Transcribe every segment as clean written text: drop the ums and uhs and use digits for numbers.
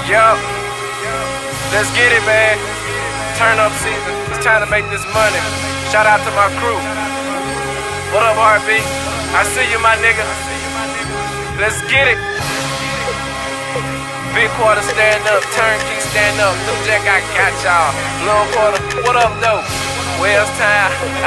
Yup. Let's get it, man. Turn up season. It's time to make this money. Shout out to my crew. What up, Heartbeat? I see you, my nigga. Let's get it. Big Quarter, stand up. Turnkey, stand up. New Jack, I got y'all. Little Quarter, what up, though? Where's time?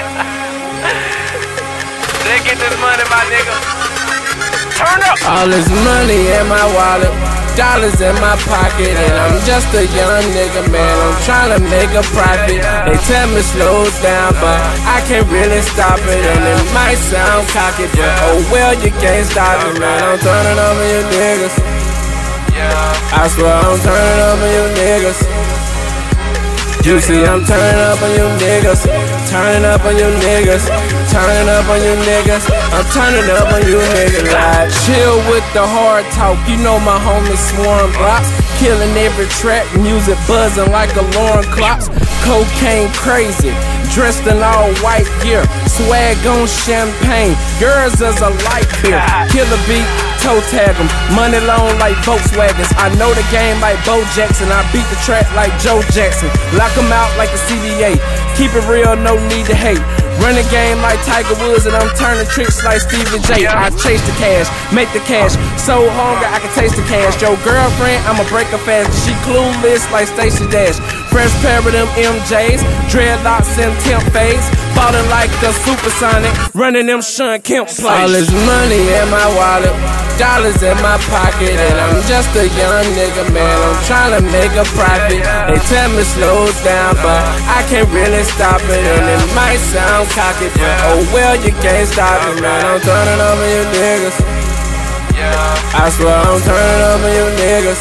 Let's get this money, my nigga. Turn up. All this money in my wallet, dollars in my pocket, and I'm just a young nigga, man. I'm trying to make a profit. They tell me slow down, but I can't really stop it. And it might sound cocky, but oh well, you can't stop it, man. I'm turning up on you niggas. I swear I'm turning up on you niggas. You see I'm turning up on you niggas. Turning up on you niggas. Turning up on you niggas. I'm turning up on you niggas. Like, chill with the hard talk. You know my homies swarm blocks. Killing every track, music buzzing like alarm clocks. Cocaine crazy, dressed in all white gear. Swag on champagne, girls as a light beer. Killer beat, toe tag 'em, money long like Volkswagens. I know the game like Bo Jackson. I beat the track like Joe Jackson. Lock 'em out like the CDA. Keep it real, no need to hate. Run the game like Tiger Woods, and I'm turning tricks like Stevie J. I chase the cash, make the cash. So hungry I can taste the cash. Your girlfriend, I'ma break her fast. She clueless like Stacey Dash. Fresh pair of them MJs, dreadlocks and temp fades. Ballin' like the supersonic, running them Sean Kemp plays. All this money in my wallet, dollars in my pocket, and I'm just a young nigga, man. I'm trying to make a profit. They tell me slow down, but I can't really stop it. And it might sound cocky, but oh well, you can't stop it, man. I'm turning up on you niggas. I swear I'm turning up on you niggas.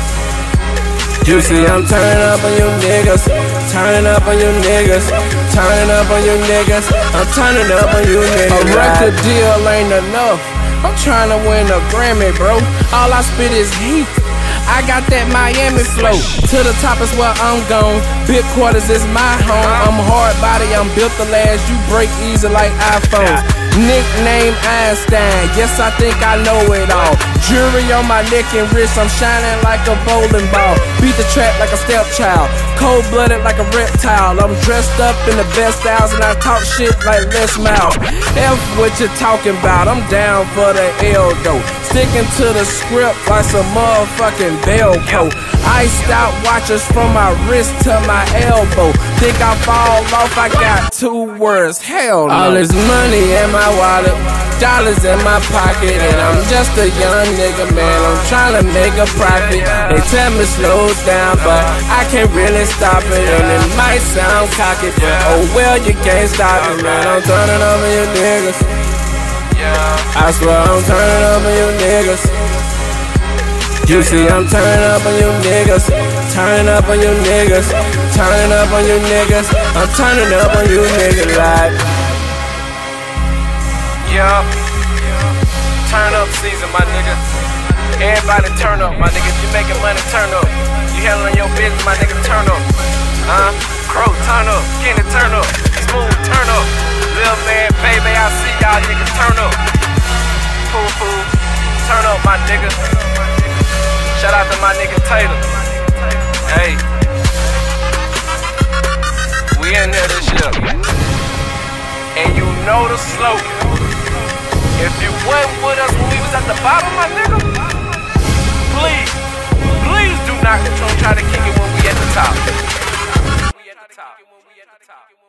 You see I'm turning up on you niggas. Turning up on you niggas. Turning up on you niggas. I'm turning up on you niggas. A record deal ain't enough. I'm trying to win a Grammy, bro. All I spit is heat. I got that Miami flow. To the top is where I'm gone. Big Quarters is my home. I'm hard body, I'm built to last. You break easy like iPhones. Nickname Einstein, yes I think I know it all. Jewelry on my neck and wrist, I'm shining like a bowling ball. Beat the track like a stepchild, cold-blooded like a reptile. I'm dressed up in the best styles and I talk shit like Les Miles. F what you talking about, I'm down for the L though. Sticking to the script like some motherfucking Velcro. Iced out watches from my wrist to my elbow. Think I fall off, I got 2 words, hell no. All this money in my wallet, dollars in my pocket, and I'm just a young nigga, man. I'm trying to make a profit. They tell me slow down, but I can't really stop it. And it might sound cocky, but oh well, you can't stop it, man. I'm turning up on you niggas. I swear I'm turning up on you niggas. You see I'm turning up on you niggas. Turning up on you niggas. Turning up on you niggas. I'm turning up on you niggas like. Yup. Turn up season, my nigga. Everybody turn up, my nigga. If you making money, turn up. You handling your business, my nigga, turn up. Crow, turn up. Kenny, turn up. Smooth, turn up. Lil man, baby, I see y'all niggas, turn up. Fool, turn up, my nigga. Shout out to my nigga Taylor. Hey, we in there this year. And you know the slogan. If you wasn't with us when we was at the bottom, my nigga, please do not try to kick it when we at the top.